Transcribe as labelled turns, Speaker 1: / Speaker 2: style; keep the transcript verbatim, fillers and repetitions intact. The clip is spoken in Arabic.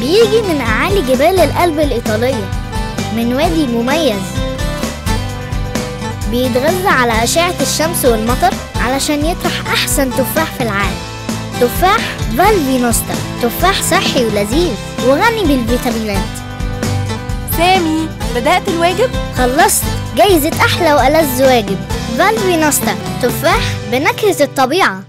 Speaker 1: بيجي من أعالي جبال القلب الإيطالية، من وادي مميز بيتغذى على أشعة الشمس والمطر علشان يطرح أحسن تفاح في العالم. تفاح فالفينوستا، تفاح صحي ولذيذ وغني بالفيتامينات.
Speaker 2: سامي، بدأت الواجب؟
Speaker 1: خلصت، جايزة أحلى وألذ واجب. فالفينوستا، تفاح بنكهة الطبيعة.